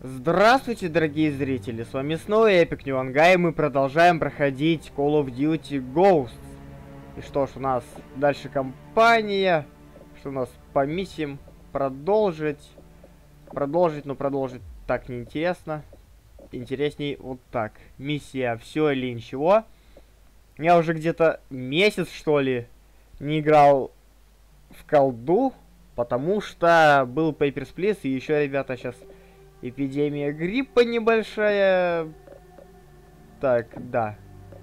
Здравствуйте, дорогие зрители, с вами снова Epic New Guy, и мы продолжаем проходить Call of Duty Ghosts. И что ж, у нас дальше кампания, что у нас по миссиям продолжить, но продолжить так неинтересно. Интересней вот так. Миссия все или ничего. Я уже где-то месяц, что ли, не играл в колду, потому что был Papers, Please, и еще, ребята, сейчас эпидемия гриппа небольшая. Так, да.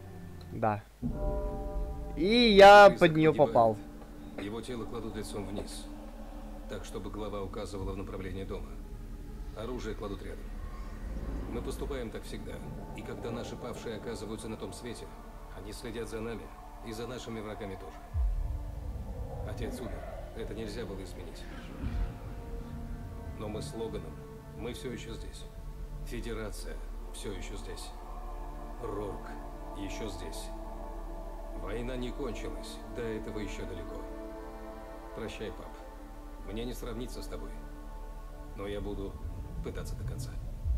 И я под нее попал. Его тело кладут лицом вниз, так, чтобы голова указывала в направлении дома. Оружие кладут рядом. Мы поступаем так всегда. И когда наши павшие оказываются на том свете, они следят за нами и за нашими врагами тоже. Отец умер. Это нельзя было изменить. Но мы с Логаном, мы все еще здесь. Федерация все еще здесь. Рорк еще здесь. Война не кончилась. До этого еще далеко. Прощай, пап. Мне не сравниться с тобой. Но я буду пытаться до конца.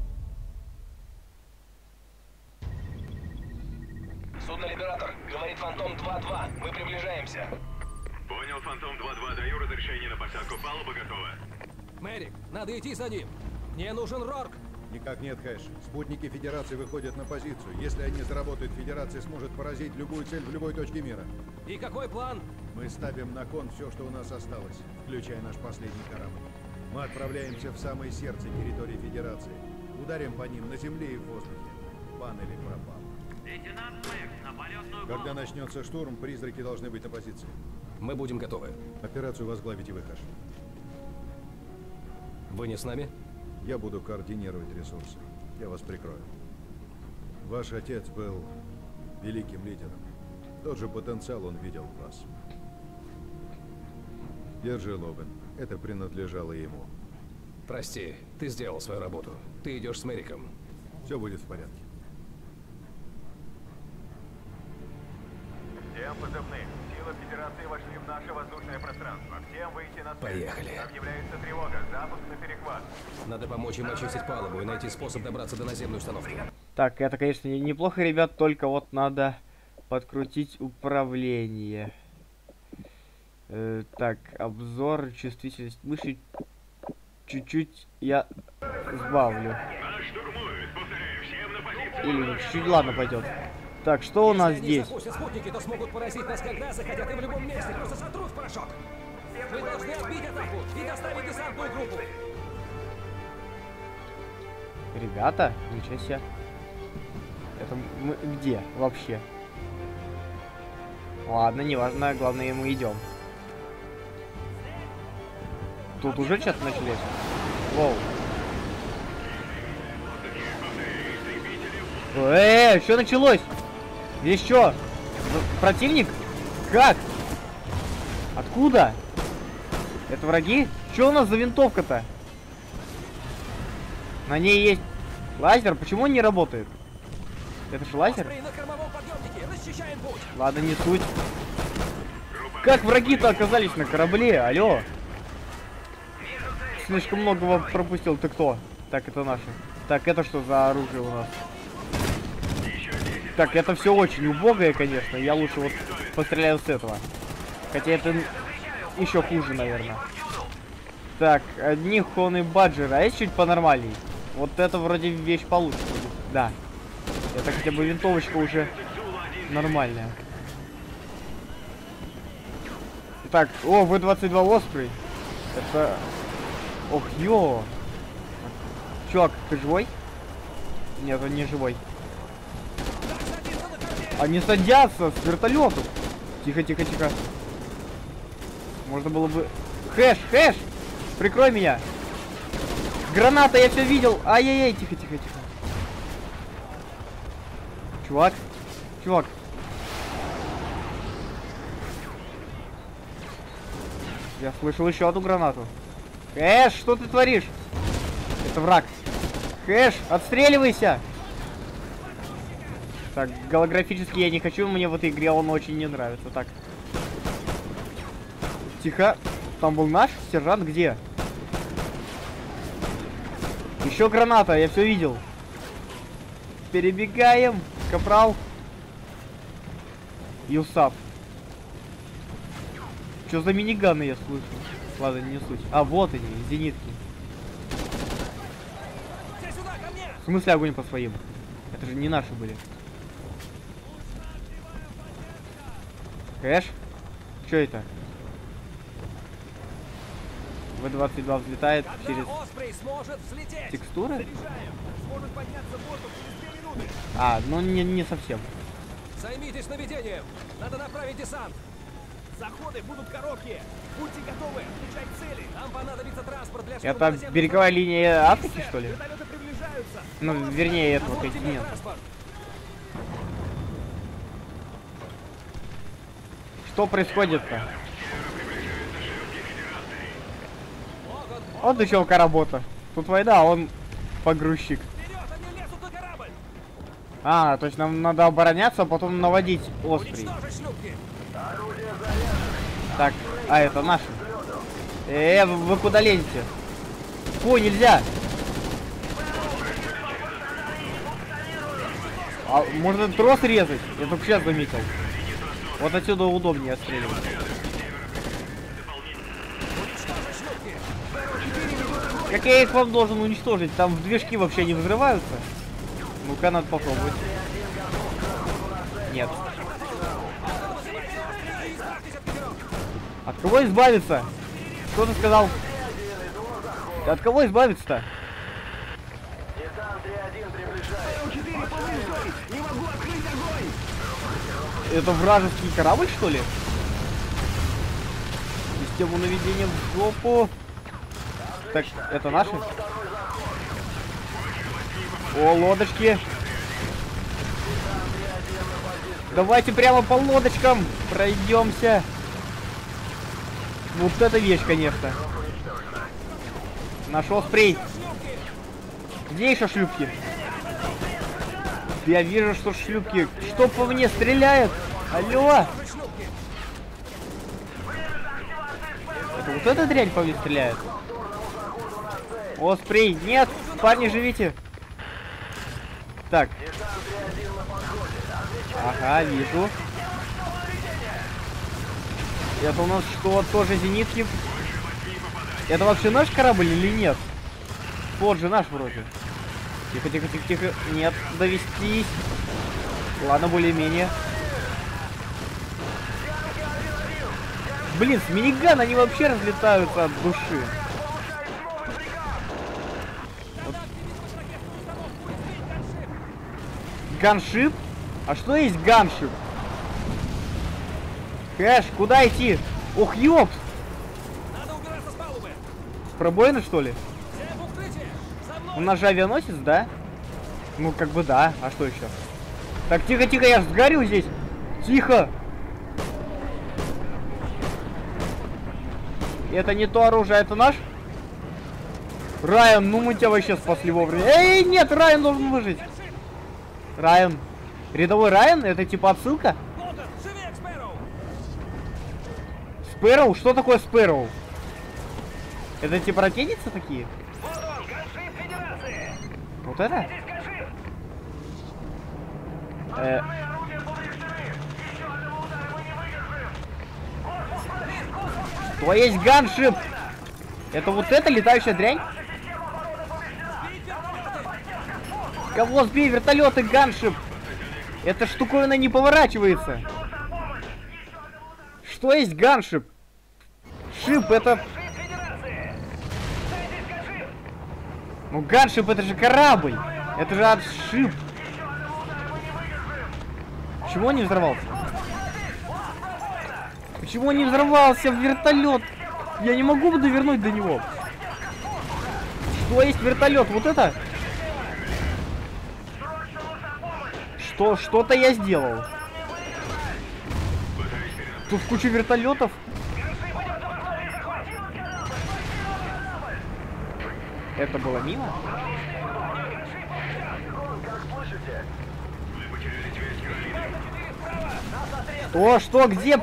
Судно Либератор, говорит Фантом 2-2. Мы приближаемся. Понял, Фантом 2-2. Даю разрешение на посадку. Палуба готова. Мэрик, надо идти за ним. Мне нужен Рорк. Никак нет, Хэш. Спутники Федерации выходят на позицию. Если они заработают, Федерация сможет поразить любую цель в любой точке мира. И какой план? Мы ставим на кон все, что у нас осталось, включая наш последний корабль. Мы отправляемся в самое сердце территории Федерации. Ударим по ним на земле и в воздухе. Панели пропал. Лейтенант Мэг, на полетную Когда начнется штурм, призраки должны быть на позиции. Мы будем готовы. Операцию возглавите вы, Хэш. Вы не с нами? Я буду координировать ресурсы. Я вас прикрою. Ваш отец был великим лидером. Тот же потенциал он видел в вас. Держи, Логан. Это принадлежало ему. Прости, ты сделал свою работу. Ты идешь с Мэриком. Все будет в порядке. Всем позывным. Силы Федерации вошли в наше воздушное пространство. Всем выйти на связь. Поехали. Объявляется тревога. Запуск на перехват. Надо помочь им очистить палубу и найти способ добраться до наземной установки. Так, это, конечно, неплохо, ребят, только вот надо подкрутить управление. Так, обзор, чувствительность мыши. Чуть-чуть я сбавлю. Нас штурмуют. Повторяю, всем на позицию. Или чуть, ладно, пойдет. Так, что у нас Если здесь? они запустят спутники, то смогут поразить нас, когда захотят, и в любом месте просто сотрут в порошок. Мы должны отбить атаку и доставить десантную группу. Ребята, ничего себе. Это мы где вообще? Ладно, неважно, главное, мы идем. Тут уже что-то началось. Воу. Что началось? Здесь что? Противник? Как? Откуда? Это враги? Что у нас за винтовка-то? На ней есть лазер. Почему он не работает? Это же лазер? Спрей на кормовом подъемнике. Расчищаем путь. Ладно, не суть. Как враги-то оказались на корабле? Алло. Слишком многого пропустил. Ты кто? Так, это наши. Так, это что за оружие у нас? Так, это все очень убогое, конечно. Я лучше вот постреляю с этого. Хотя это еще хуже, наверное. Так, одни хоны баджеры. А есть чуть понормальней? Вот это вроде вещь получше будет. Да. Это хотя бы винтовочка уже нормальная. Так, о, В-22 Острый. Это... Ох, ё. Чувак, ты живой? Нет, он не живой. Они садятся с вертолетов. Тихо. Можно было бы... Хэш! Прикрой меня! Граната, я все видел! Ай-яй-яй, тихо. Чувак. Я слышал еще одну гранату. Хэш, что ты творишь? Это враг. Хэш, отстреливайся! Так, голографически я не хочу, мне в этой игре он очень не нравится. Так. Тихо. Там был наш сержант, где? Еще граната, я все видел. Перебегаем. Капрал. Юсап. Что за миниганы я слышу? Ладно, не суть. А, вот они, зенитки. В смысле огонь по своим? Это же не наши были. Кэш? Что это? В-22 взлетает через текстуры? А, ну не совсем. Займитесь наведением. Надо направить десант. Заходы будут короткие. Будьте готовы. Включать цели. Нам понадобится транспорт для... Это береговая линия Африки, что ли? Вертолеты приближаются. Ну, вернее, этого континента. Что происходит-то? Вот до челка работа. Тут война, а он погрузчик. А, то есть нам надо обороняться, а потом наводить острый. Так, а это наши. Вы куда лезете? Фу, нельзя. А можно трос резать? Я только сейчас заметил. Вот отсюда удобнее отстреливать. Как я их вам должен уничтожить? Там движки вообще не взрываются? Ну-ка, надо попробовать. Нет. От кого избавиться? Что ты сказал? От кого избавиться-то? Это вражеский корабль, что ли? Систему наведения в жопу. Так, это наши? О, лодочки. Давайте прямо по лодочкам пройдемся. Вот это вещь, конечно. Нашел спрей. Где еще шлюпки? Я вижу, что шлюпки. Что по мне стреляет? Алло! Это вот эта дрянь по мне стреляет? О, спрей! Нет! Парни, живите! Так. Ага, вижу. Это у нас что, тоже зенитки? Это вообще наш корабль или нет? Вот же наш вроде. Тихо, тихо, тихо, тихо. Нет, довестись. Ладно, более-менее. Блин, с минигана они вообще разлетаются от души. Вот. Ганшип? А что есть ганшип? Кэш, куда идти? Ох, ёпс! С пробоины, что ли? У нас же авианосец, да? Ну, как бы да. А что еще? Так, тихо, тихо, я сгорю здесь. Тихо. Это не то оружие, это наш? Райан, ну мы тебя вообще спасли вовремя. Эй, нет, Райан должен выжить. Райан. Рядовой Райан? Это типа отсылка? Спэроу? Что такое Спэроу? Это типа ракетницы такие? Вот это? То есть ганшип. Это вот эта летающая дрянь? Кого сбей, вертолеты, ганшип? Эта штуковина не поворачивается. Что есть ганшип? Шип это... Ну ганшип это же корабль. Это же от шип. Почему он не взорвался? Почему он не взорвался в вертолет? Я не могу довернуть до него. Что есть вертолет? Вот это? Что-то я сделал. Тут куча вертолетов. Это было мимо? О, что, где?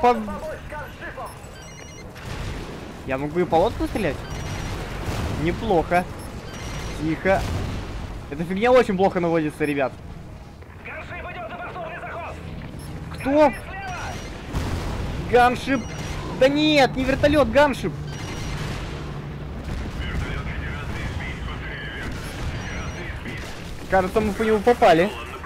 Я могу и по лодку стрелять? Неплохо. Тихо. Эта фигня очень плохо наводится, ребят. Ганшип идет на повторный заход! Кто? Ганшип. Да нет, не вертолет, ганшип. Кажется, мы по нему попали.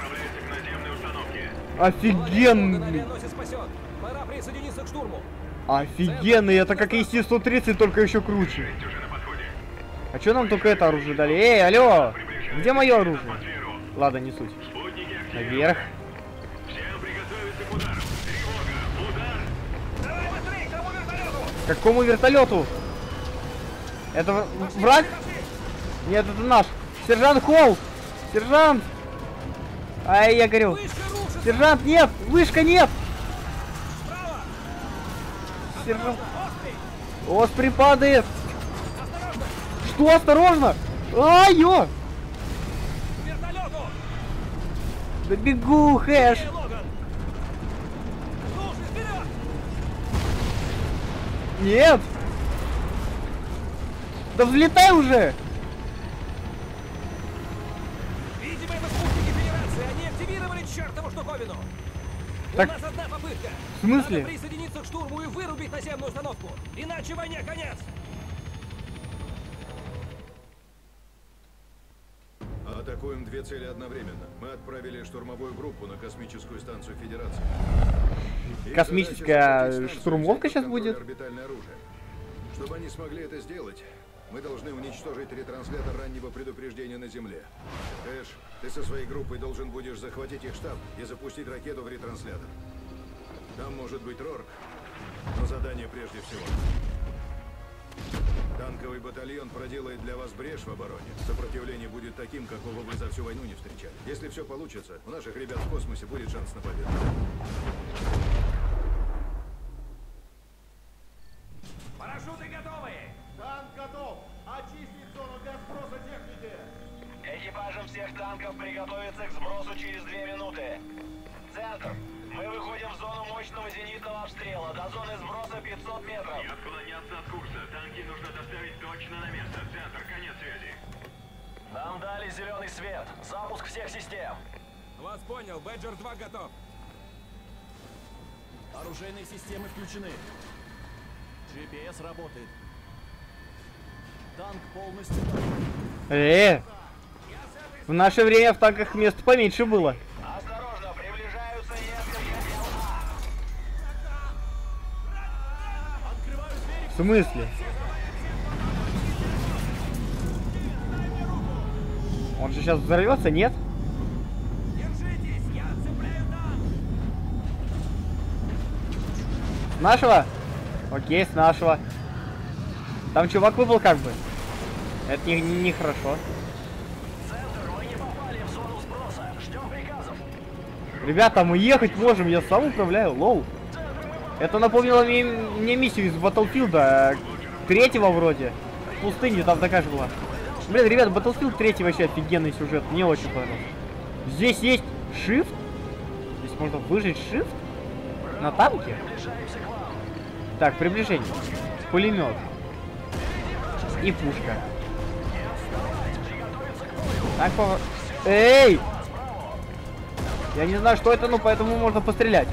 Офигенный. Авианосец спасен. Пора присоединиться к штурму. Офигенный, это как ИС-130, только еще круче. А что нам только это оружие дали? Эй, алло! Где мое оружие? Ладно, не суть. Наверх. К какому вертолету? Это враг? Нет, это наш. Сержант Холл! Сержант! Ай, я горю. Вышка рушится. Сержант, нет! Вышка, нет! Сержант... Оспри падает! Что? Осторожно! Ай-ё! К вертолету. Да бегу, Хэш! Эй, Логан. Слушай, вперед! Нет! Да взлетай уже! Видимо, это спутники Федерации. Они активировали чертову штуковину. Так, У нас одна попытка. в смысле? Надо присоединиться к штурму и вырубить наземную установку. Иначе войне конец. Атакуем две цели одновременно. Мы отправили штурмовую группу на космическую станцию Федерации. Их Космическая задача захватить станцию, штурмовка взять под сейчас контроль будет? орбитальное оружие. Чтобы они смогли это сделать, мы должны уничтожить ретранслятор раннего предупреждения на Земле. Эш, ты со своей группой должен будешь захватить их штаб и запустить ракету в ретранслятор. Там может быть Рорк, но задание прежде всего. Танковый батальон проделает для вас брешь в обороне. Сопротивление будет таким, какого вы за всю войну не встречали. Если все получится, у наших ребят в космосе будет шанс на победу. Парашюты готовы. Танк готов! Очистить зону для сброса техники! Экипажам всех танков приготовиться к сбросу через 2 минуты. Центр. Мы выходим в зону мощного зенитного обстрела. До зоны сброса 500 метров. Отклоняться от курса. Танки нужно доставить точно на место. Центр, конец связи. Нам дали зеленый свет. Запуск всех систем. Вас понял. Бэджер 2 готов. Оружейные системы включены. GPS работает. Танк полностью... В наше время в танках места поменьше было. Осторожно, приближаются несколько ЛА. В смысле? Он же сейчас взорвется, нет? Держитесь, я цепляю танк. С нашего? Окей, с нашего. Там чувак выпал как бы. Это не хорошо. Центр, мы не попали в зону сброса. Ждем приказов. Ребята, мы ехать можем, я сам управляю, лоу. Это напомнило мне миссию из Battlefield 3-го вроде. В пустыне там такая же была. Блин, ребят, Battlefield 3 вообще офигенный сюжет, мне очень понравился. Здесь есть Shift. Здесь можно выжать Shift на танке. Так, приближение. Пулемет. И пушка. Так, эй! Я не знаю, что это, но поэтому можно пострелять.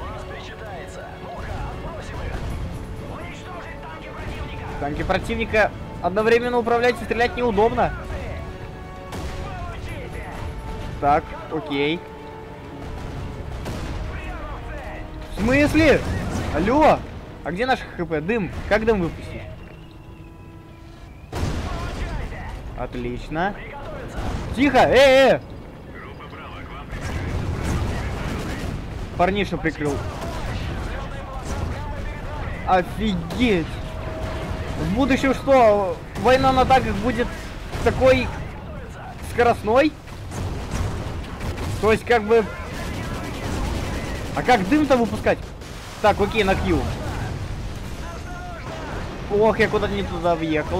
Танки противника одновременно управлять и стрелять неудобно. Так, окей. В смысле? Алло! А где наш ХП? Дым. Как дым выпустить? Отлично. Тихо! Парниша прикрыл. Офигеть! В будущем что? Война на танках будет такой скоростной? То есть как бы... А как дым-то выпускать? Так, окей, на Q. Ох, я куда-то не туда въехал.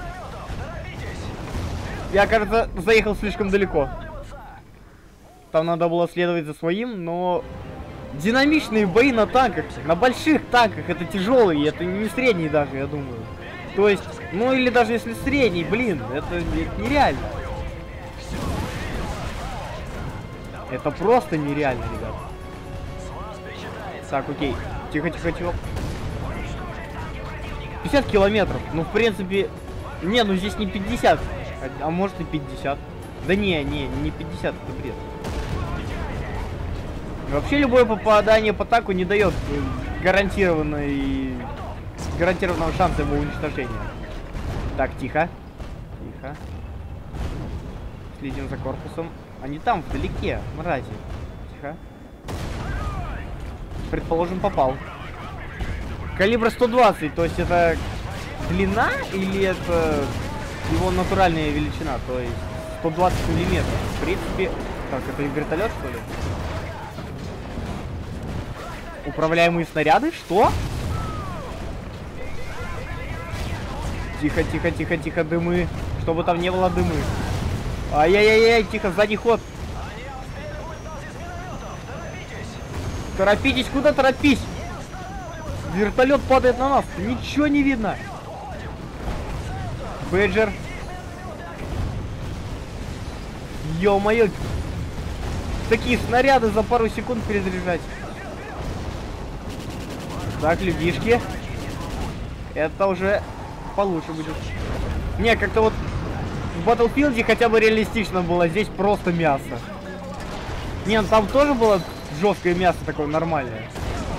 Я, кажется, заехал слишком далеко. Там надо было следовать за своим, но... Динамичные бои на танках, на больших танках, это тяжелые, это не средние даже, я думаю. То есть, ну или даже если средний, блин, это нереально. Это просто нереально, ребят. Так, окей. Тихо, тихо, тихо. 50 километров. Ну, в принципе... Не, ну здесь не 50. А может и 50. Да не 50, это бред. Вообще любое попадание по таку не дает гарантированного шанса его уничтожения. Так, тихо. Тихо. Следим за корпусом. Они там, вдалеке, мрази. Тихо. Предположим, попал. Калибр 120, то есть это длина или это его натуральная величина, то есть 120 миллиметров. В принципе, так, это вертолет, что ли? Управляемые снаряды? Что? Тихо, тихо, тихо, тихо, дымы. Чтобы там не было дымы. Ай-яй-яй-яй, тихо, задний ход. Торопитесь, куда торопись? Вертолет падает на нас, ничего не видно. Бэджер. Ё-моё. Такие снаряды за пару секунд перезаряжать. Так, людишки. Это уже получше будет. Не, как-то вот в Battlefield хотя бы реалистично было, здесь просто мясо. Не, ну там тоже было жесткое мясо такое нормальное.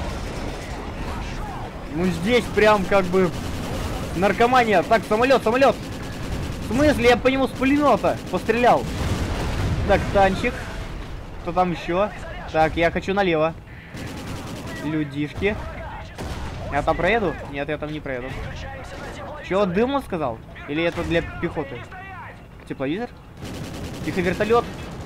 Ну здесь прям как бы наркомания. Так, самолет, самолет. В смысле, я по нему с пулемета пострелял. Так, танчик. Кто там еще? Так, я хочу налево. Людишки. Я там проеду? Нет, я там не проеду. Чего, дым он сказал? Или это для пехоты? Тепловизор? Тихо, вертолет.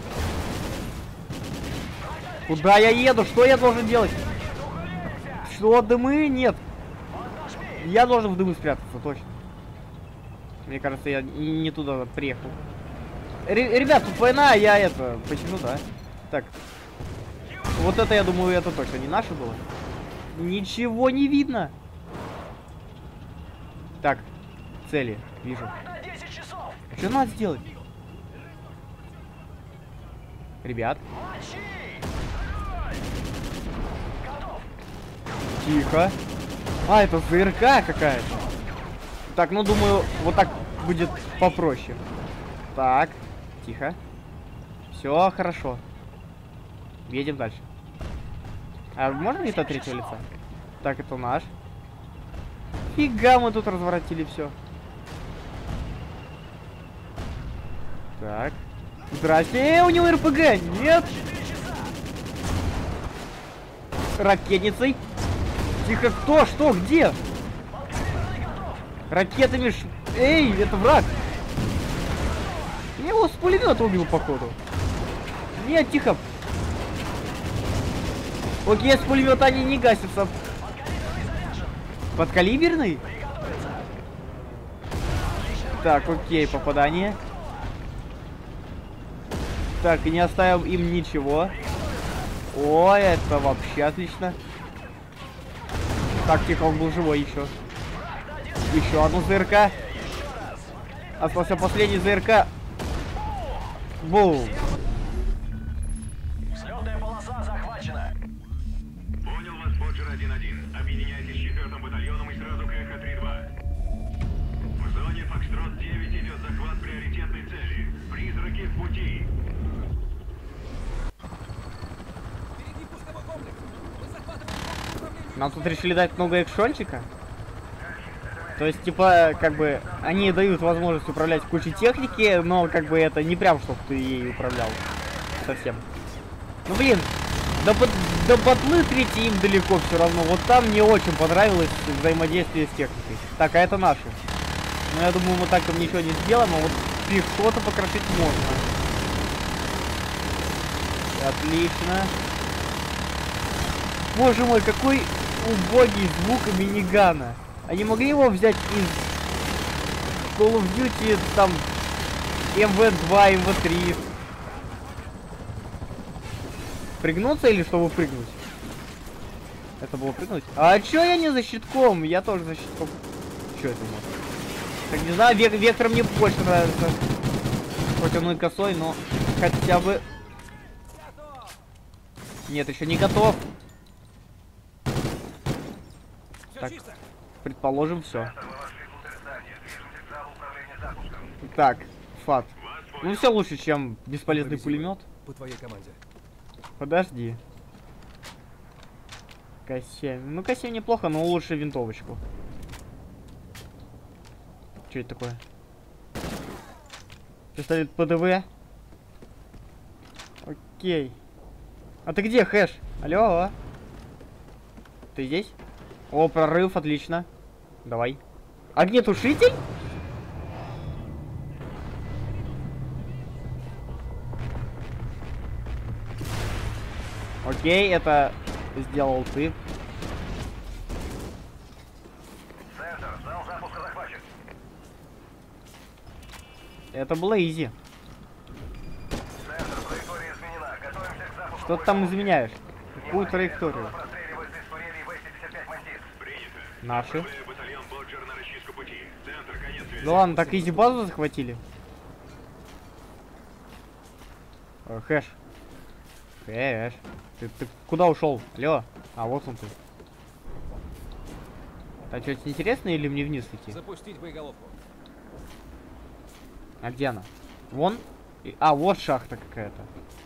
Куда я еду? Что я должен делать? Что, дымы? Нет. Я должен в дымы спрятаться, точно. Мне кажется, я не туда приехал. Ребят, тут война, я это посижу, да? Так. Вот это, я думаю, это точно не наше было. Ничего не видно. Так, цели, вижу. Что надо сделать? Ребят. Тихо. А, это ЗРК какая-то. Так, ну думаю, вот так будет попроще. Так, тихо. Все хорошо. Едем дальше. А можно не то третьего лица? Так, это наш. Фига, мы тут разворотили все. Так. Здрасте, у него РПГ. Нет. Ракетницей. Тихо, кто, что, где? Ракетами Эй, это враг. Я его с пулемета убил, походу. Нет, тихо. Окей, с пулемета они не гасятся. Подкалиберный? Так, окей, попадание. Так, и не оставим им ничего. Ой, это вообще отлично. Так, тихо, он был живой еще. Еще одну ЗРК. Остался последний ЗРК. Бум. Взлетная полоса захвачена. Понял вас, Боджер 1-1. Объединяйтесь с 4-м батальоном и сразу к Эхо 3-2. В зоне Фокстрот 9 идет захват приоритетной цели. Призраки в пути. Нам тут решили дать много экшончика. То есть, типа, как бы, они дают возможность управлять кучей техники, но, как бы, это не прям, чтобы ты ей управлял. Совсем. Ну, блин, до батлы 3 им далеко все равно. Вот там мне очень понравилось взаимодействие с техникой. Так, а это наши. Ну, я думаю, мы так там ничего не сделаем, а вот пехоту покрошить можно. Отлично. Боже мой, какой убогий звук минигана. Они могли его взять из Call of Duty, там, МВ2, МВ3. Пригнуться или чтобы прыгнуть? Это было прыгнуть? А чё я не за щитком? Я тоже за щитком. Чё это может? Так, не знаю, вектор мне больше нравится. Хоть он и косой, но хотя бы... Нет, еще не готов. Так, предположим, все. Так, фат. Ну все лучше, чем бесполезный пулемет. По твоей команде. Подожди. К7. Ну, К7 неплохо, но лучше винтовочку. Что это такое? Пистолет ПДВ. Окей. А ты где, Хэш? Алло? Ты здесь? О, прорыв, отлично. Давай. Огнетушитель? Окей, это сделал ты. Центр, зал запуска захвачен. Это было изи. Центр, траектория изменена. Готовимся к запуску. Что ты там изменяешь? Какую траекторию? Простреливается из турелей В-75 «Мантис». Принято. Наши. Отправляю батальон Боджер на расчистку пути. Центр, конец связи. Да ладно, так изи базу захватили. Хэш. Хэш. Ты куда ушел? Алло. А, вот он ты. Так, что-то интересное или мне вниз идти? Запустить боеголовку. А где она? Вон? А, вот шахта какая-то.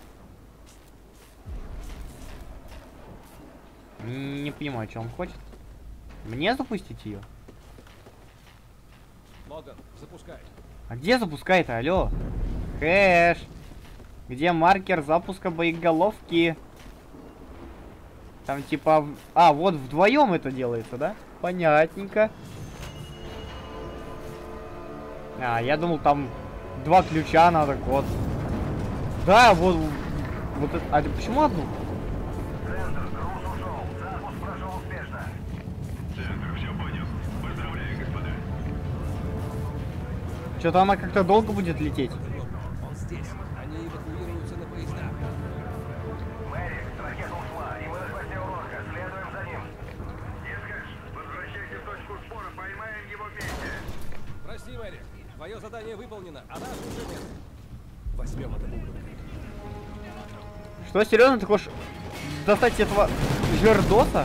Не понимаю, что он хочет. Мне запустить ее? Логан, запускай. А где запускай-то? Алло. Хэш. Где маркер запуска боеголовки? Там типа... А, вот вдвоем это делается, да? Понятненько. А, я думал, там 2 ключа надо, вот. Да, вот это... А почему одну? Центр, груз ушел. Запуск прошел успешно. Центр, все понял. Поздравляю, господа. Что-то она как-то долго будет лететь. Он здесь. Они эвакуируются на поезда. Мэри, ракета ушла, и мы на хвосте урока. Следуем за ним. Дискач, возвращайся в точку спора, поймаем его вместе. Прости, Мэри. Твое задание выполнено, а нас уже нет. Возьмем это ублюдка. Что, серьезно, ты хочешь достать этого жердоса?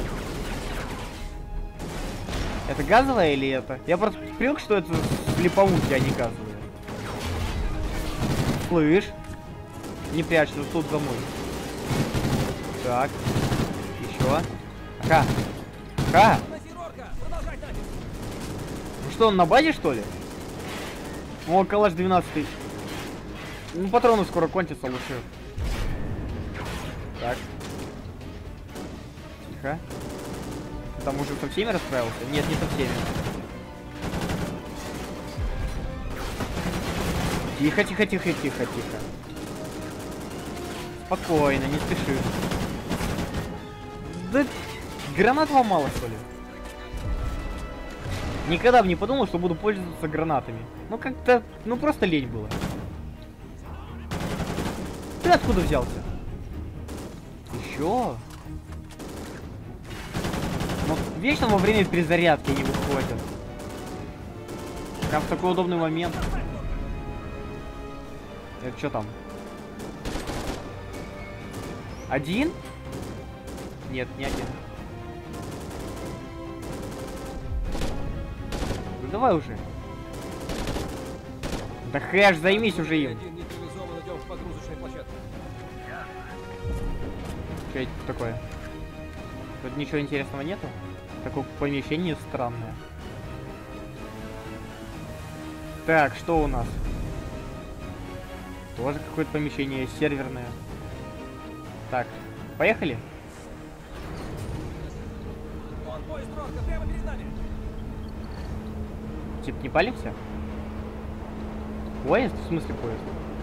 Это газовая или это? Я просто привык, что это слепоухи, а не газовые. Слышь? Не прячься, тут за мной. Так. Еще. Ага. Ага. Носирорка, продолжать натиск. Ну что, он на базе, что ли? О, калаш 12. Ну, патроны скоро кончатся, лучше. Так. Тихо. Ты там уже со всеми расправился? Нет, не со всеми. Тихо, тихо, тихо, тихо, тихо. Спокойно, не спеши. Да гранат вам мало, что ли? Никогда бы не подумал, что буду пользоваться гранатами. Ну как-то, ну просто лень было. Ты откуда взялся? Еще? Ну, вечно во время перезарядки они выходят. Прям в такой удобный момент. Это что там? Один? Нет, не один. Ну давай уже. Да Хэш, займись уже им. Один нейтрализован, идем в погрузочной площадке. Что это такое? Тут ничего интересного нету? Такое помещение странное. Так, что у нас? Тоже какое-то помещение серверное. Так, поехали? Вон поезд Рорка, прямо перед нами. Типа не палимся? Поезд? В смысле поезд?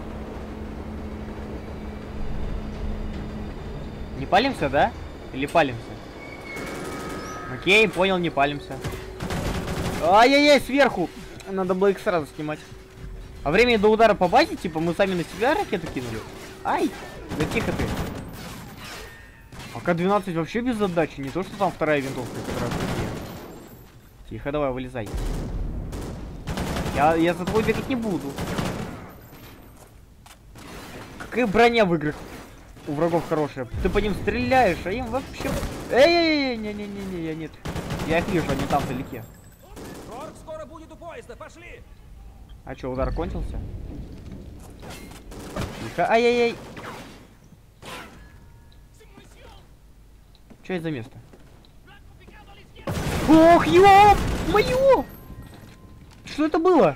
Не палимся, да? Или палимся? Окей, понял, не палимся. Ай-яй-яй, сверху! Надо было их сразу снимать. А времени до удара по базе, типа, мы сами на себя ракету кинули? Ай! Да тихо ты. АК-12 вообще без задачи, не то, что там вторая винтовка, которая... Тихо, давай, вылезай. Я за тобой бегать не буду. Какая броня в играх у врагов хорошая. Ты по ним стреляешь, а им вообще... Эй, не-не-не, я нет. Я их вижу, они там вдалеке. Рорк скоро будет у поезда, пошли! А чё, удар кончился? Тихо, ай-яй-яй. Что это за место? Ох, ёп! Моё! Что это было?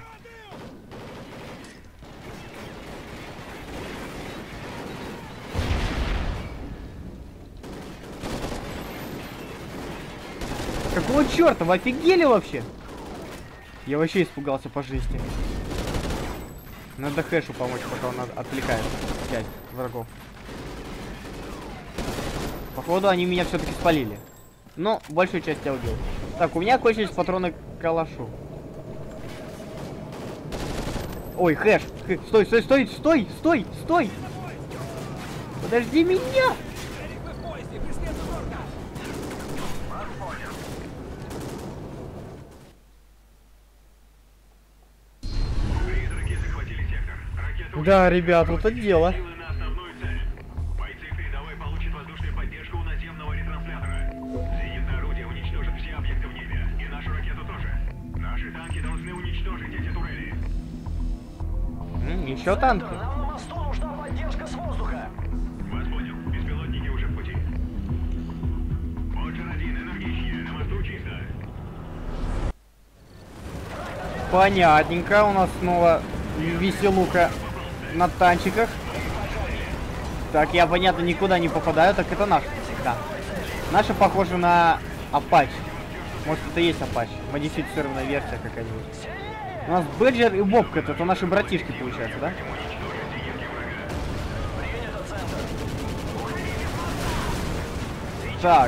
Какого черта? Вы офигели вообще? Я вообще испугался по жести. Надо Хэшу помочь, пока он отвлекает часть врагов. Походу они меня все-таки спалили. Но большую часть я убил. Так, у меня кончились патроны к калашу. Ой, Хэш! Стой, стой, стой, стой, стой, стой! Подожди меня! Эрик, вы в поезде, преследуй Рорка! Призраки захватили сектор. Ракета Да, ребят, вот это дело. силы на основную цель. Бойцы передовой получат воздушную поддержку у наземного ретранслятора. Зенитное орудие уничтожит все объекты в небе. И нашу ракету тоже. Наши танки должны уничтожить эти турели. Еще танки. Нам на мосту нужна поддержка с воздуха. Вас понял. Беспилотники уже в пути. Боджер-1, энергичнее. На мосту чисто. Понятненько, у нас снова веселуха на танчиках. Так, я, понятно, никуда не попадаю, так это наш. Да. Наша похожа на Апач. Может, это и есть Апач. Модифицированная версия какая-нибудь. У нас Бэджер и Бобка, это наши братишки, получается, да? Так.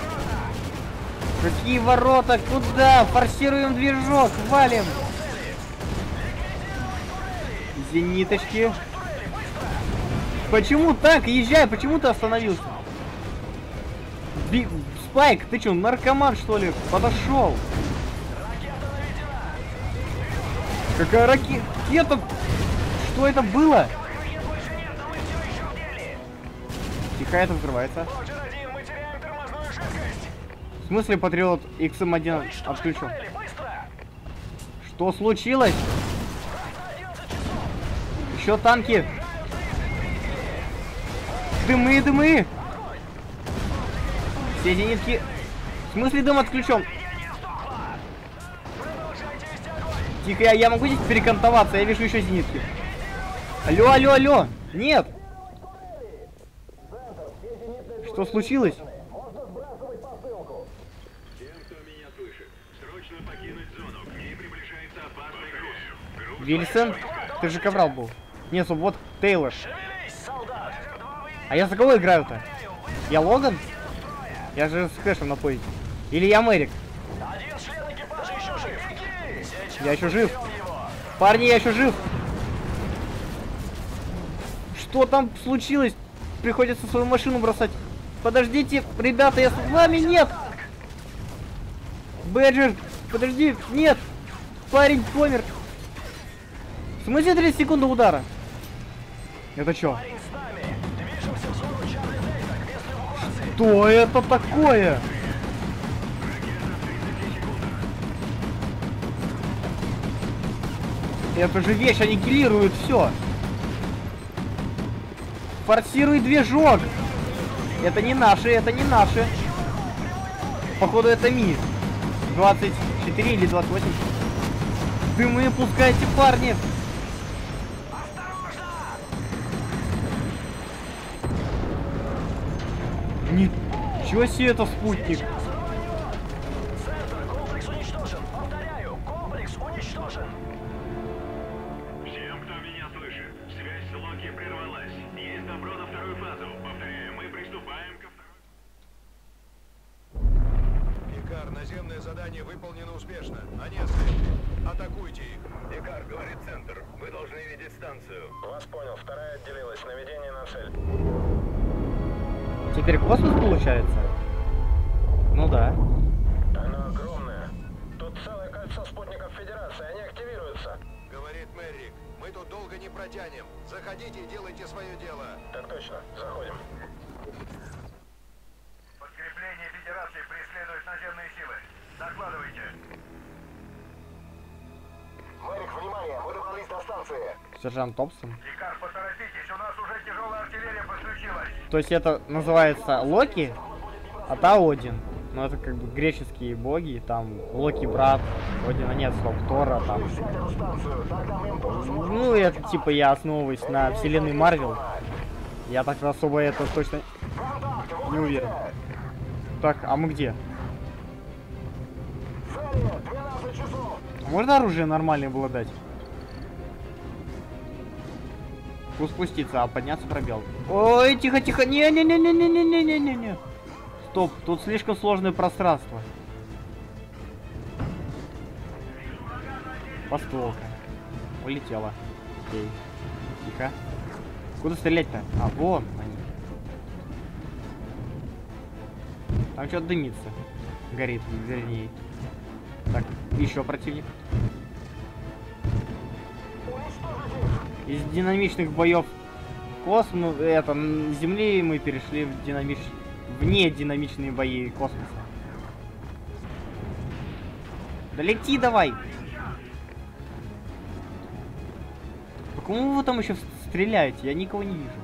Какие ворота? Куда? Форсируем движок, валим. Зениточки. Почему так? Езжай, почему ты остановился? Спайк, ты что, наркоман, что ли? Подошел. Какая ракета? Что это было? Тихо, это взрывается. Боджер-1, мы теряем тормозную жидкость. В смысле Патриот XM1 отключил? Быстро! Что случилось? Еще танки. Дымы, дымы. Все зенитки. В смысле дым отключен? Тихо, я могу здесь перекантоваться, я вижу еще зенитки. Алло, алло, алло. Нет. Что случилось? Тем, кто меня слышит, срочно покинуть зону. К ней приближается опасный груз. Вильсон? Ты же Каврал был. Нет, вот Тейлор. Шевелись, солдат! А я за кого играю-то? Я Логан? Я же с Хэшем на поезде. Или я Мэрик? Один член экипажа еще жив. Сейчас Я еще жив. убьем его. Парни, я еще жив. Что там случилось? Приходится свою машину бросать. Подождите, ребята, я с вами. Нет. Бэджер, подожди, нет. Парень помер. В смысле 30 секунд до удара? Это что? Парень с нами. Движемся в зону Чарли Дейта к месту эвакуации. Что это такое? Это же вещь аннигилирует все. Форсируй движок. Это не наши, это не наши. Походу это Ми. 24 или 28. Дымы пускайте, парни. Ничего себе, это спутник. Центр, комплекс уничтожен. Повторяю, комплекс уничтожен. Всем, кто меня слышит, связь с Локи прервалась. Есть добро на вторую фазу. Повторяю, мы приступаем ко второй. Икар, наземное задание выполнено успешно. Они ослепли. Атакуйте их. Икар, говорит центр. Вы должны видеть станцию. Вас понял, вторая отделилась. Наведение на цель. Теперь космос получается? Ну да. Она огромная. Тут целое кольцо спутников Федерации, они активируются. потянем. Заходите и делайте свое дело. Так точно. Заходим. Подкрепление Федерации преследует наземные силы. Докладывайте. Мэрик, внимание! Мы добрались до станции. Сержант Томпсон. Икар, поторопитесь, у нас уже тяжелая артиллерия подключилась. То есть это называется Локи, а та Один. Ну это как бы греческие боги, там Локи брат, Одина нет, стоп, Тора там. Ну это типа я основываюсь на вселенной Марвел. Я так особо это точно не уверен. Так, а мы где? Можно оружие нормальное было дать? Спуститься, а подняться пробел. Ой, тихо, тихо, не-не-не-не-не-не-не-не-не. Стоп, тут слишком сложное пространство. Постолка. Улетела. Окей. Тихо. Куда стрелять-то? А, вон они. Там что-то дымится. Горит, вернее. Так, еще противник. Из динамичных боев Земли мы перешли в вне динамичные бои космоса. Да лети давай! По кому вы там еще стреляете? Я никого не вижу.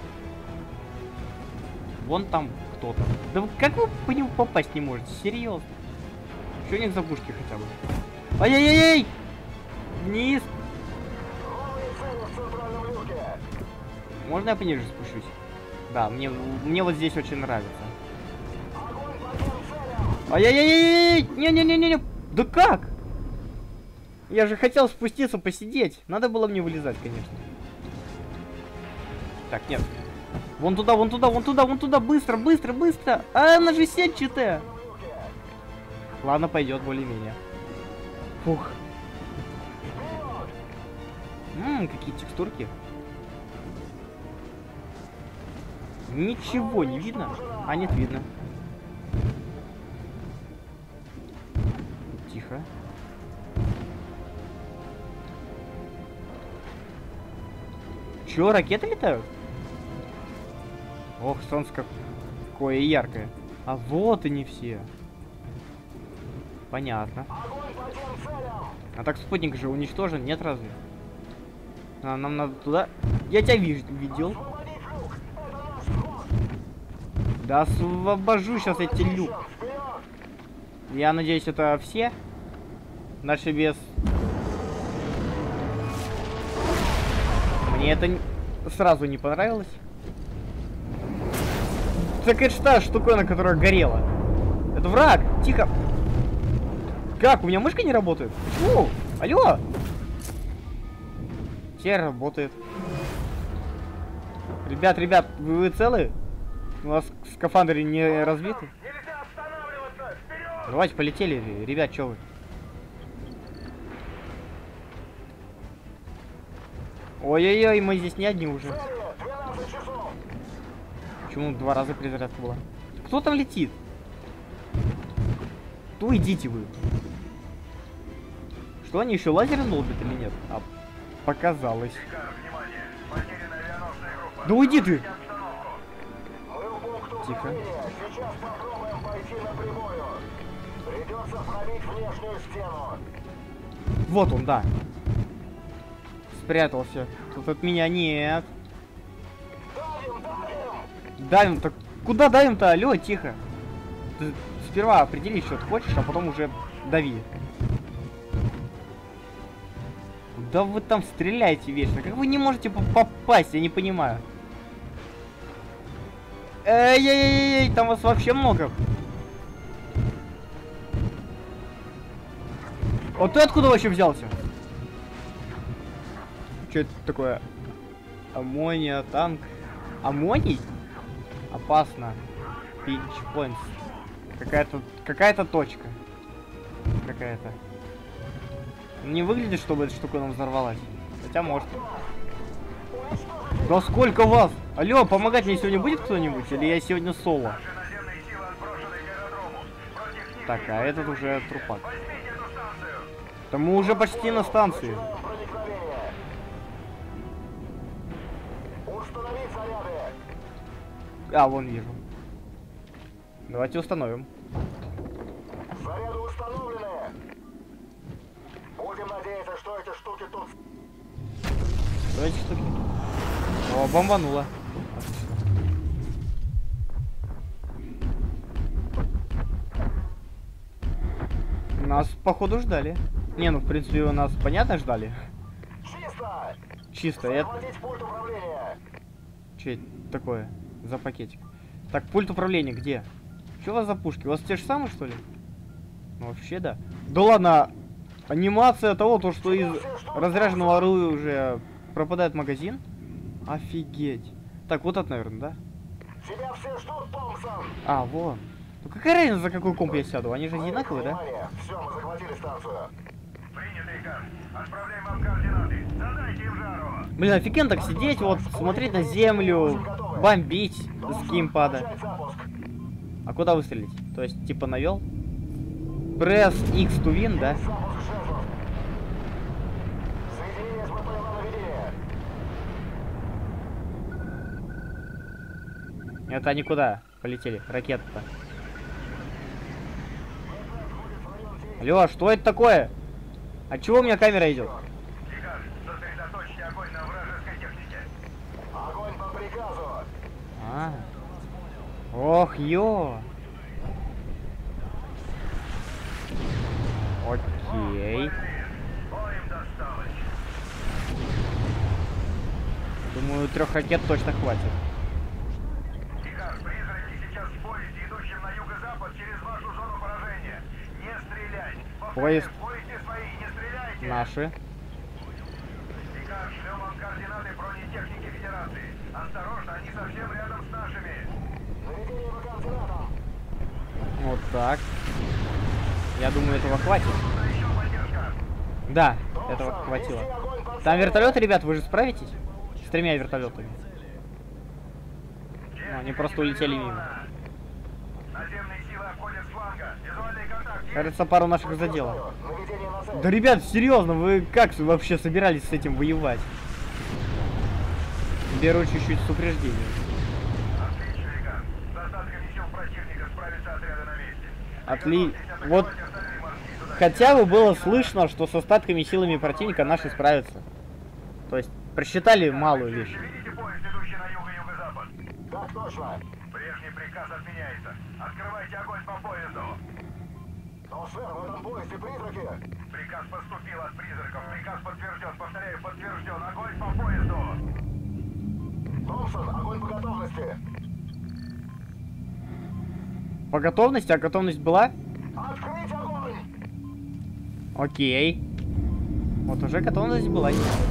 Вон там кто-то. Да как вы по нему попасть не можете? Серьезно? Что у них за пушки хотя бы? Ай-яй-яй-яй! Вниз! Можно я пониже спущусь? Да, мне вот здесь очень нравится. Ай-яй-яй-яй! Не-не-не-не! Да как? Я же хотел спуститься, посидеть. Надо было мне вылезать, конечно. Так, нет. Вон туда, вон туда, вон туда, вон туда. Быстро, быстро, быстро. А, она же сетчатая. Ладно, пойдет более-менее. Фух. Какие текстурки. Ничего не видно. А нет, видно. Тихо. Чё, ракеты летают? Ох, солнце какое яркое. А вот они все. Понятно. А так спутник же уничтожен, нет разве? А, нам надо туда. Я тебя видел. Да освобожу сейчас эти люк. Я надеюсь, это все. Дальше без. Мне это сразу не понравилось. Так это что, штуковина, которая горела? Это враг! Тихо! Как? У меня мышка не работает? Почему? Алло! Теперь работает. Ребят, вы целы? У вас скафандры не разбиты? Давайте полетели, ребят, чё вы? Ой-ой-ой, мы здесь не одни уже. Почему 2 раза перезарядка была? Кто там летит? То идите вы. Что, они еще лазером долбят или нет? А, показалось. Да уйди ты! Тихо. Сейчас попробуем пойти напрямую. Придется пробить внешнюю стену. Вот он, да. Спрятался. Тут от меня нет. Давим, так куда давим-то? Алло, тихо. Ты сперва определи, что ты хочешь, а потом уже дави. Да вы там стреляете вечно. Как вы не можете попасть, я не понимаю. Эй-эй-эй, там вас вообще много. Вот ты откуда вообще взялся? Что это такое? Аммония, танк. Аммоний? Опасно. Pinch points. Какая-то точка. Какая-то. Не выглядит, чтобы эта штука нам взорвалась. Хотя может. Да сколько вас? Алло, помогать мне сегодня будет кто-нибудь? Или я сегодня соло? Так, а этот уже трупак. Да мы уже почти на станции. А, вон вижу. Давайте установим. Заряды установлены. Будем надеяться, что эти штуки тут... Давайте штуки. О, бомбануло. Нас, походу, ждали. Не, ну, в принципе, нас, понятно, ждали. Чисто! Чисто. Это... Захватить пульт управления. Че это такое за пакетик? Так, пульт управления где? Что у вас за пушки? У вас те же самые, что ли? Ну, вообще, да. Да ладно, анимация того, то, что из разряженного оружия пропадает магазин? Офигеть. Так, вот это, наверное, да? Тебя все ждут, Томпсон. А, вон. Ну какая разница, за какой комп я сяду? Они же одинаковые, да? Все, мы захватили станцию. Принято, Икар. Отправляем вам координаты. Задайте им жару. Блин, офигенно так сидеть, вот, смотреть на землю, бомбить с геймпада. Начать запуск. А куда выстрелить? То есть, типа, навел? Press X to win, да? Запуск жезлов. Соединение с БП на наведение. Это они куда полетели? Ракета-то. Алло, что это такое? От чего у меня камера идет? Икар, сосредоточьте огонь на вражеской технике. Огонь по приказу. А. Ох, ё. Окей. Боем досталось. Думаю, 3 ракет точно хватит. Икар, призраки сейчас в поезде, идущем на юго-запад через вашу зону поражения. Не стрелять. Поезд. Поезде свои, не стреляйте. Наши. Икар, шлем вам координаты бронетехники Федерации. Осторожно, они совсем рядом с нашими. Наведение по координатам. Вот так. Я думаю, этого хватит. Еще поддержка. Да, этого хватило. Там вертолеты, ребят, вы же справитесь? С 3 вертолетами. Ну, они просто улетели мимо. Наземные силы обходят с фланга. Визуальный контакт. Кажется, пару наших задело. Наведение на цель. Да, ребят, серьезно, вы как вообще собирались с этим воевать? Беру чуть-чуть с упреждением. Отлично, Икар. С остатками сил противника справятся отряды на месте. Вот хотя бы было слышно, что с остатками силами противника наши справятся. То есть просчитали малую лишь. Видите поезд, идущий на юго-юго-запад? Так точно. Прежний приказ отменяется. Открывайте огонь по поезду. Но, сэр, в этом поезде призраки. Приказ поступил от призраков. Приказ подтвержден. Повторяю, подтвержден. Огонь по поезду. Томпсон, огонь по готовности. По готовности? А готовность была? Открыть огонь! Окей. Вот уже готовность была.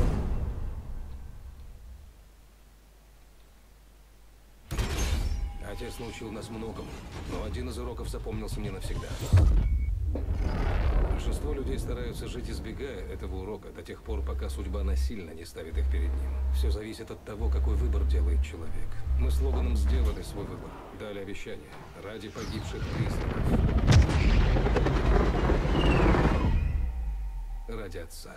Отец научил нас многому, но один из уроков запомнился мне навсегда. Большинство людей стараются жить, избегая этого урока до тех пор, пока судьба насильно не ставит их перед ним. Все зависит от того, какой выбор делает человек. Мы с Логаном сделали свой выбор, дали обещание ради погибших призраков. Ради отца.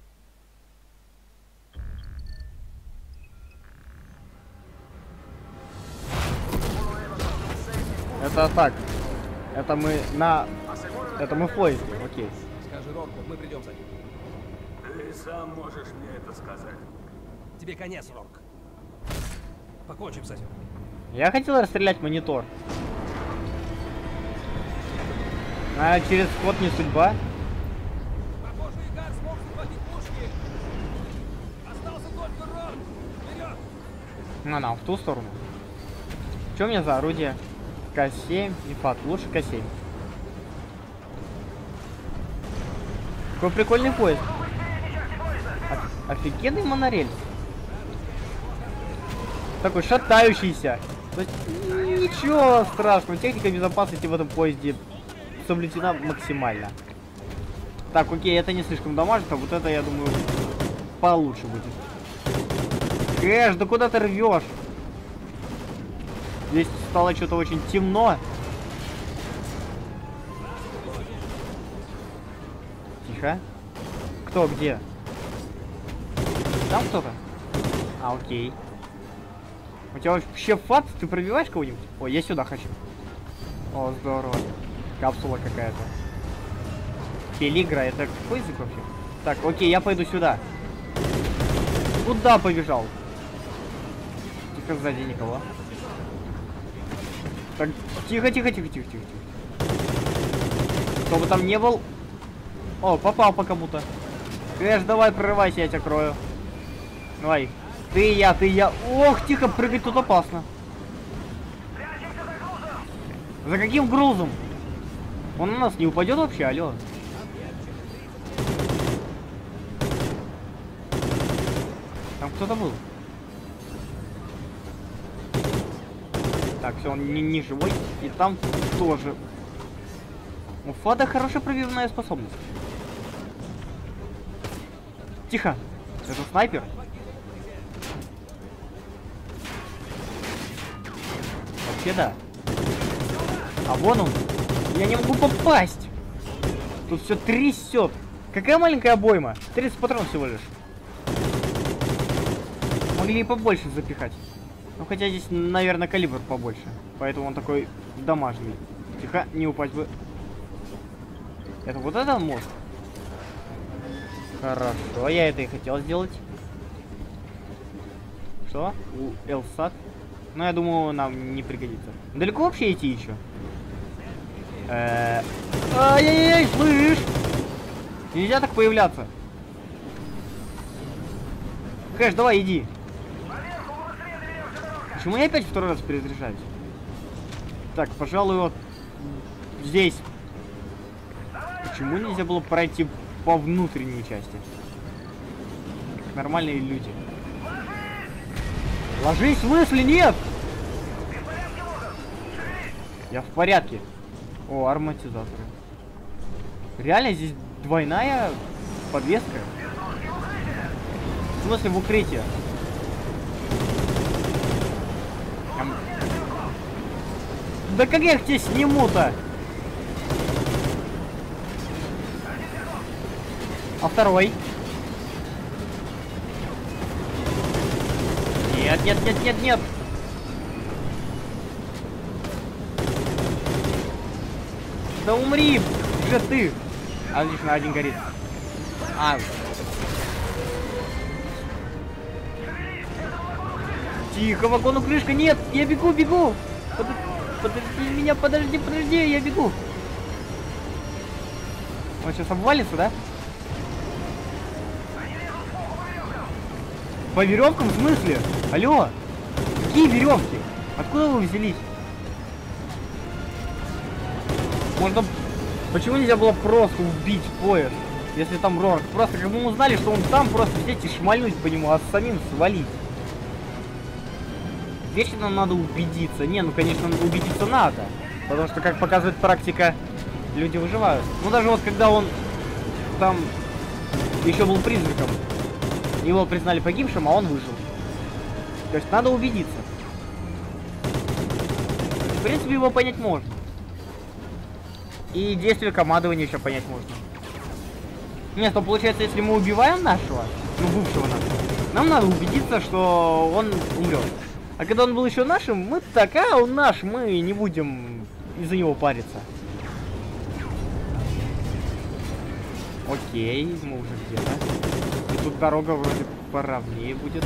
Это так. Это мы на... Это мы в поезде, окей. Скажи Рорку, мы придем за ним. Ты сам можешь мне это сказать. Тебе конец, Рорк. Покончим с этим. Я хотел расстрелять монитор. А через вход не судьба. Похоже, Икар смог захватить пушки. Остался только Рорк. Вперед! На, в ту сторону. Что у меня за орудие? К7, не факт, лучше К7. Какой прикольный поезд. Офигенный монорельс. Такой шатающийся. То есть, ничего страшного. Техника безопасности в этом поезде соблюдена максимально. Так, окей, это не слишком дамажит, а вот это, я думаю, получше будет. Кэш, да куда ты рвешь? Здесь стало что-то очень темно. Тихо. Кто где? Там кто-то? А, окей. У тебя вообще фат? Ты пробиваешь кого-нибудь? Ой, я сюда хочу. О, здорово. Капсула какая-то. Пелигра, это какой язык вообще? Так, окей, я пойду сюда. Куда побежал? Тихо, сзади никого. Так, тихо, тихо, тихо, тихо, тихо, тихо. Кто бы там не был. О, попал по кому-то. Кэш, давай, прорывайся, я тебя крою. Давай. Ты, я. Ох, тихо, прыгать тут опасно. За каким грузом? Он на нас не упадет вообще, алло? Там кто-то был. Так, все, он не живой. И там тоже. У Фада хорошая пробивная способность. Тихо. Это снайпер? Вообще да. А вон он. Я не могу попасть. Тут все трясет. Какая маленькая обойма? 30 патронов всего лишь. Могли и побольше запихать. Ну хотя здесь, наверное, калибр побольше. Поэтому он такой дамажный. Тихо, не упасть бы. Это вот это мост? Хорошо, я это и хотел сделать. Что? У Элсат? Ну, я думаю, нам не пригодится. Далеко вообще идти еще? Ай-яй-яй, слышь! Нельзя так появляться. Кэш, давай, иди. Почему я опять второй раз перезаряжаюсь? Так, пожалуй, вот здесь. Почему нельзя было пройти по внутренней части? Как нормальные люди. Ложись, в смысле, нет! Я в порядке. О, ароматизаторы. Реально здесь двойная подвеска? В смысле, в укрытие? Да как я их тебе сниму-то? А второй? Нет, нет, нет, нет, нет. Да умри же ты. Отлично, один горит. Тихо, вагону крышка, нет, я бегу, бегу. Подожди меня, подожди, я бегу. Он сейчас обвалится, да? По веревкам, в смысле? Алло, какие веревки? Откуда вы взялись? Можно... Почему нельзя было просто убить поезд, если там Рорк? Просто как мы узнали, что он там, просто взять и шмальнуть по нему, а самим свалить. Вечно надо убедиться. Не, ну конечно, убедиться надо. Потому что, как показывает практика, люди выживают. Ну даже вот когда он там еще был призраком, его признали погибшим, а он выжил. То есть надо убедиться. В принципе, его понять можно. И действия командования еще понять можно. Нет, то получается, если мы убиваем нашего, ну бывшего нашего, нам надо убедиться, что он умрет. А когда он был еще нашим, мы так, он наш, мы не будем из-за него париться. Окей, мы уже где-то. И тут дорога вроде поровнее будет.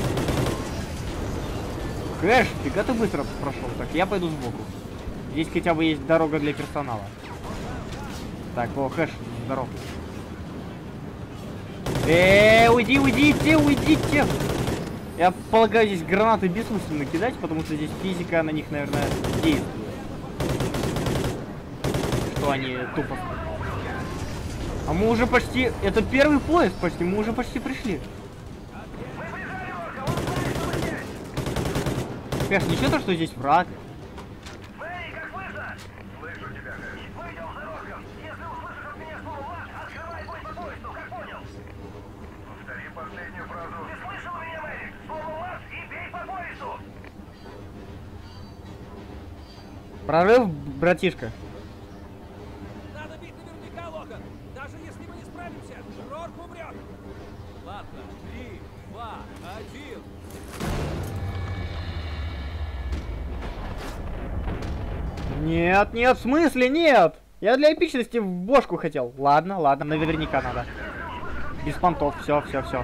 Кэш, фига ты быстро прошел. Так, я пойду сбоку. Здесь хотя бы есть дорога для персонала. Так, о, Хэш, здоров. Уйдите! Я полагаю, здесь гранаты бессмысленно кидать, потому что здесь физика на них, наверное, действует. Что они тупо... А мы уже почти... Это первый поезд почти, мы уже почти пришли. Хэш, ничего то, что здесь враг? Прорыв, братишка. Надо бить наверняка, Логан. Даже если мы не справимся, Рорк умрет. Ладно, 3, 2, 1. Нет, нет, в смысле нет? Я для эпичности в бошку хотел. Ладно, ладно, наверняка надо. Без понтов, все. Все.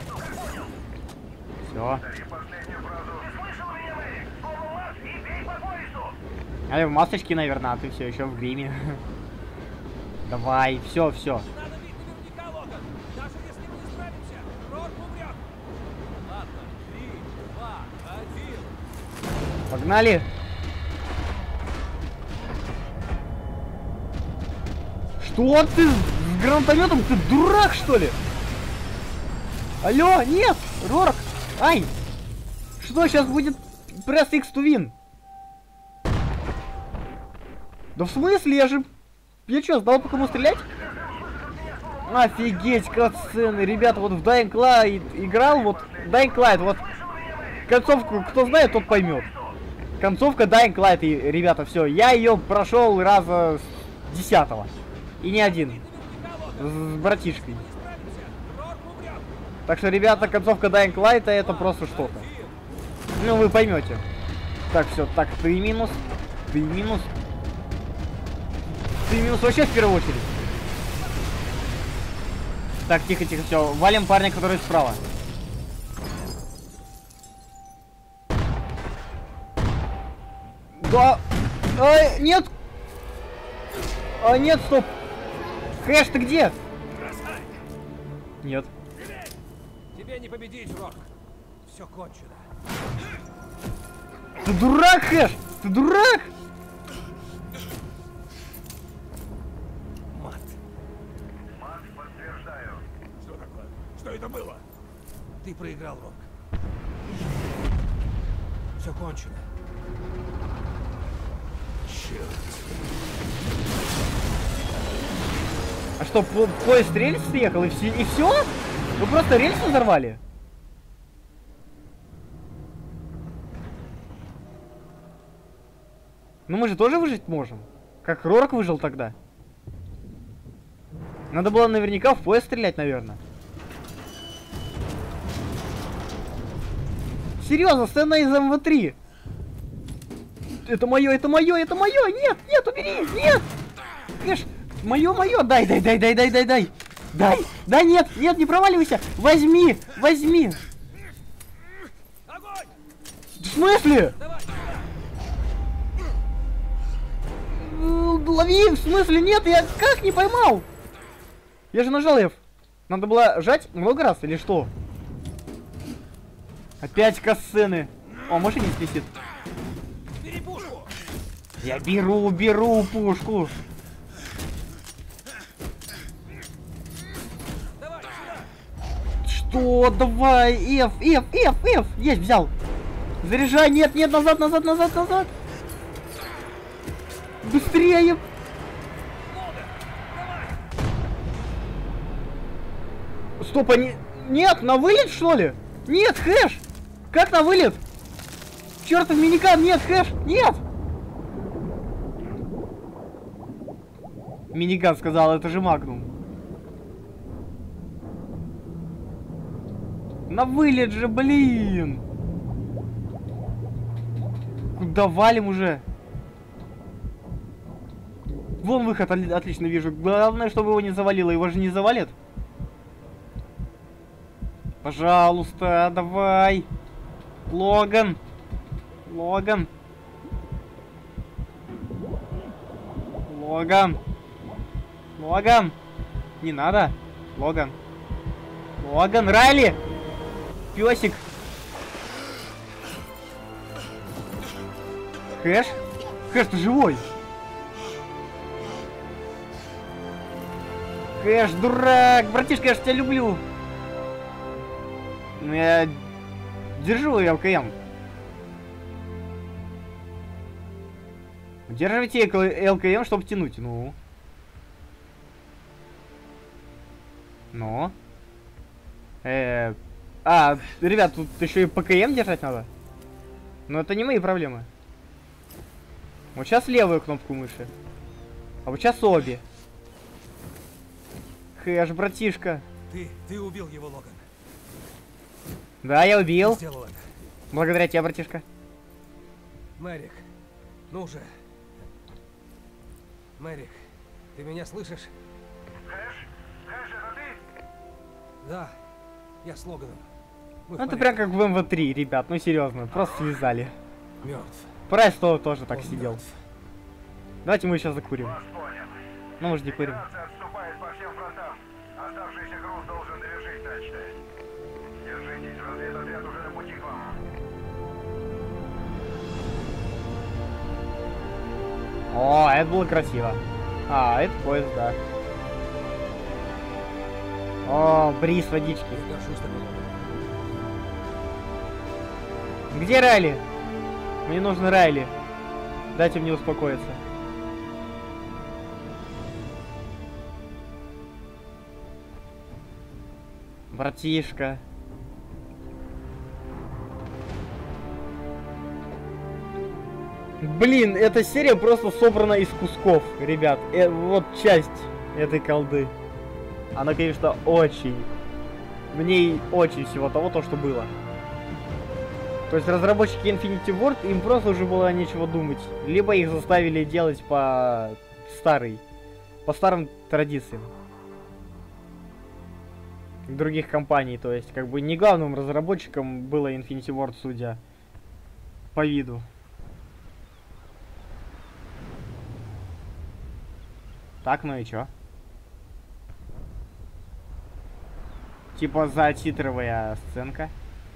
А я в масочке, наверное, а ты все еще в гриме. Давай, все. Надо бить наверняка, Логан. Даже если мы не справимся, Рорк умрет. Ладно, 3, 2, 1. Погнали. Что ты с гранатометом? Ты дурак, что ли? Алло, нет, Рорк. Ай. Что сейчас будет? Press X to win. Да в смысле, я что, знал, по кому стрелять? Офигеть, катсцены. Ребята, вот в Dying Light играл, вот Dying Light, вот концовку, кто знает, тот поймет. Концовка Dying Light, и, ребята, все, я ее прошел раза с 10-го. И не один. С братишкой. Так что, ребята, концовка Dying Light это просто что-то. Ну, вы поймете. Так, все, так, ты минус. Ты минус вообще в первую очередь. Так, тихо, все. Валим парня, который справа. Да. Нет. Нет, стоп. Хэш, ты где? Нет. Тебе не победить, Рорк. Все кончено. Ты дурак, Хэш! Ты дурак! Мат. Мат, подтверждаю. Что такое? Что это было? Ты проиграл, Рорк. Все кончено. Черт. А что, поезд рельс съехал и все? Вы просто рельс взорвали? Ну мы же тоже выжить можем. Как Рорк выжил тогда. Надо было наверняка в поезд стрелять, наверное. Серьезно, сцена из МВ3. Это мое. Нет, убери, нет. Кэш, мое, дай. Да, нет, не проваливайся. Возьми. Огонь! В смысле? Давай! Лови, в смысле? Нет, я как не поймал? Я же нажал F. Надо было жать много раз или что? Опять касцены. О, машине висит. Бери пушку! Я беру пушку. Давай, сюда! Что? Давай, F. Есть, взял. Заряжай, нет, назад. Быстрее. Стоп, они... Нет, на вылет, что ли? Нет, Хэш! Как на вылет? Чертов миникан, нет, Хэш, нет! Миниган сказал, это же Магнум. На вылет же, блин! Куда валим уже? Вон выход, отлично вижу. Главное, чтобы его не завалило. Его же не завалит. Пожалуйста, давай. Логан. Не надо. Логан, Райли. Песик. Хэш, ты живой? Хэш, дурак! Братишка, я ж тебя люблю! Ну я держу ЛКМ. Удерживайте ЛКМ, чтобы тянуть. Ну. Ребят, тут еще и ПКМ держать надо. Но это не мои проблемы. Вот сейчас левую кнопку мыши. А вот сейчас обе. Хэш, братишка. Ты убил его, Логан. Да, я убил. Сделал это. Благодаря тебе, братишка. Мэрик, ну же. Мэрик, ты меня слышишь? Хэш? Хэш, это ты? Да, я с Логаном. Мы в Ну, это порядке. прям как в МВ3, ребят, ну серьезно, просто слезали. Мертв. Прайс тоже так Он сидел. мертв. Давайте мы сейчас закурим. Вас понял. Ну, мы же не курим. Федерация отступает по всем фронтам. Оставшийся груз должен довершить начатое. Держитесь, разведотряд уже на пути к вам. О, это было красиво. А, это поезд, да. О, бриз водички. Горжусь тобой, Логан. Где Райли? Мне нужен Райли. Дайте мне успокоиться. Братишка. Блин, эта серия просто собрана из кусков, ребят. Вот часть этой колды. Она, конечно, очень... В ней очень всего того, то, что было. То есть разработчики Infinity Ward, им просто уже было нечего думать. Либо их заставили делать по старым традициям. Других компаний, то есть, как бы не главным разработчиком было Infinity Ward, судя по виду. Так, ну и чё? Типа затитровая сценка.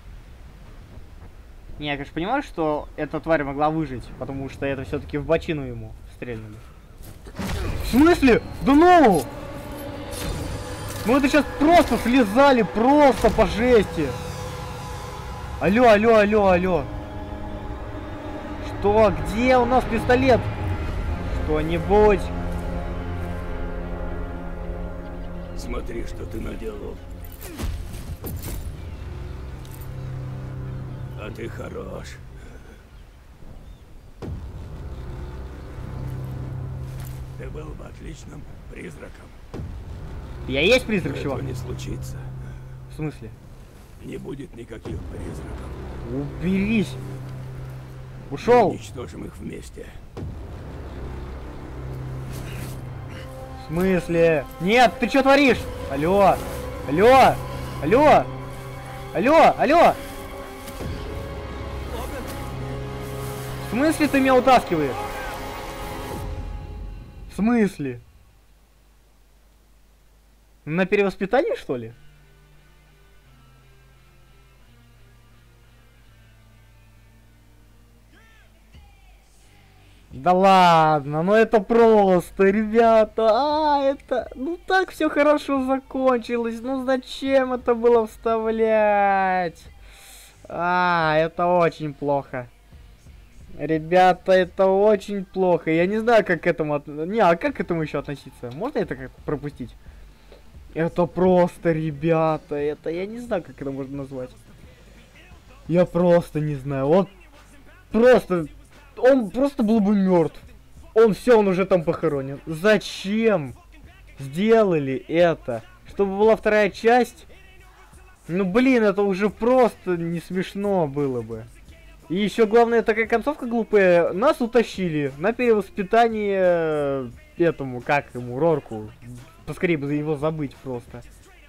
Не, я, конечно, понимаю, что эта тварь могла выжить, потому что это все-таки в бочину ему стрельнули. В смысле? Да ну! Мы это сейчас просто слезали, просто по жести. Алло, алло, алло, алло. Что? Где у нас пистолет? Что-нибудь. Смотри, что ты наделал. А ты хорош. Ты был бы отличным призраком. Я есть призрак, Но чувак? этого не случится. В смысле? Не будет никаких призраков. Уберись. Ушел. Уничтожим их вместе. В смысле? Нет, ты что творишь? Алло. Алло. Алло. Алло. Алло. В смысле ты меня утаскиваешь? В смысле? На перевоспитание, что ли? Да ладно, ну это просто, ребята, это, ну так все хорошо закончилось, ну зачем это было вставлять? Это очень плохо. Ребята, это очень плохо, я не знаю, как к этому, а как к этому еще относиться? Можно это как пропустить? Это просто, ребята, это, я не знаю, как это можно назвать. Я просто не знаю, вот, просто... Он просто был бы мертв. Он уже там похоронен. Зачем сделали это? Чтобы была вторая часть? Ну блин, это уже просто не смешно было бы. И еще главное, такая концовка глупая. Нас утащили на перевоспитание этому, как ему, Рорку. Поскорее бы его забыть просто.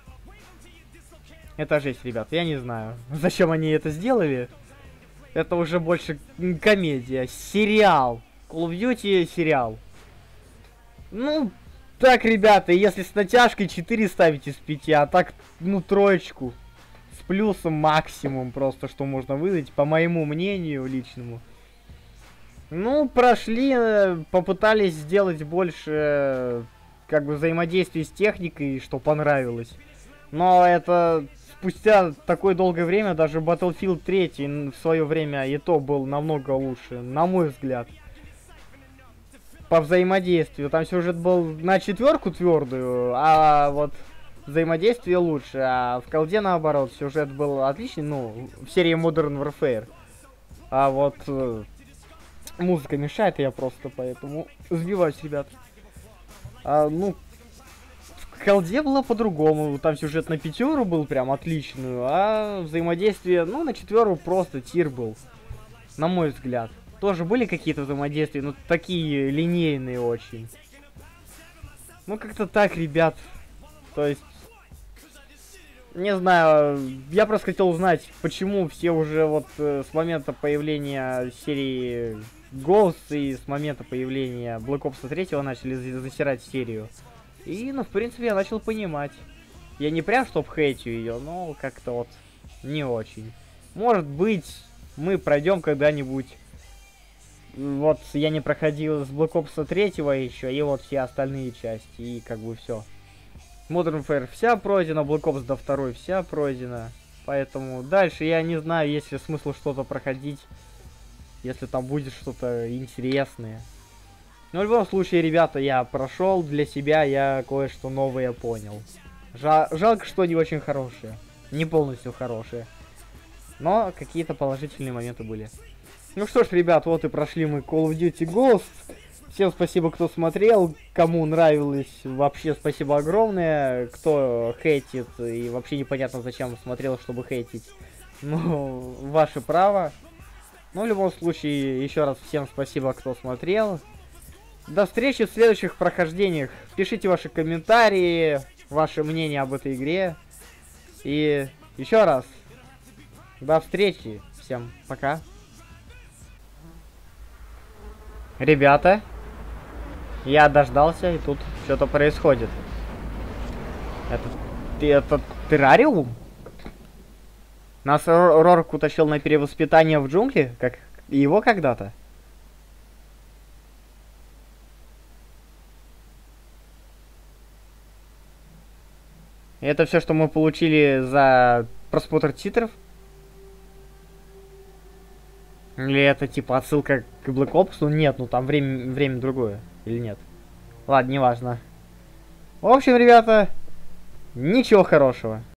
Это жесть, ребят. Я не знаю, зачем они это сделали. Это уже больше комедия. Сериал. Call of Duty сериал. Ну, так, ребята, если с натяжкой 4 ставить из 5, а так, ну, 3. С плюсом максимум просто, что можно выдать, по моему мнению личному. Ну, прошли, попытались сделать больше, как бы, взаимодействия с техникой, что понравилось. Но это... Спустя такое долгое время даже Battlefield 3 в свое время и то был намного лучше, на мой взгляд. По взаимодействию. Там сюжет был на 4 твердую, а вот взаимодействие лучше. А в колде наоборот, сюжет был отличный, ну, в серии Modern Warfare. А вот музыка мешает, я просто поэтому сбиваюсь, ребят. Ну, в колде было по-другому, там сюжет на 5 был прям отличную, а взаимодействие, ну, на 4 просто тир был, на мой взгляд. Тоже были какие-то взаимодействия, но такие линейные очень. Ну, как-то так, ребят. То есть, не знаю, я просто хотел узнать, почему все уже вот с момента появления серии Ghost и с момента появления Black Ops 3 начали засирать серию. И, ну, в принципе, я начал понимать. Я не прям чтоб хейтю ее, но как-то вот не очень. Может быть, мы пройдем когда-нибудь. Вот я не проходил с Black Ops 3 еще, и вот все остальные части, и как бы все. Modern Warfare вся пройдена, Black Ops до 2 вся пройдена. Поэтому дальше я не знаю, есть ли смысл что-то проходить, если там будет что-то интересное. Но в любом случае, ребята, я прошел для себя, я кое-что новое понял. Жалко, что не очень хорошее. Не полностью хорошее. Но какие-то положительные моменты были. Ну что ж, ребят, вот и прошли мы Call of Duty Ghosts. Всем спасибо, кто смотрел. Кому нравилось, вообще спасибо огромное. Кто хейтит и вообще непонятно зачем смотрел, чтобы хейтить. Ну, ваше право. Но в любом случае, еще раз всем спасибо, кто смотрел. До встречи в следующих прохождениях. Пишите ваши комментарии, ваше мнение об этой игре. И еще раз, до встречи. Всем пока. Ребята, я дождался, и тут что-то происходит. Это террариум? Нас Рорк утащил на перевоспитание в джунгли, как его когда-то. Это все, что мы получили за просмотр титров? Или это типа отсылка к Black Ops? Ну нет, ну там время другое. Или нет? Ладно, неважно. В общем, ребята, ничего хорошего.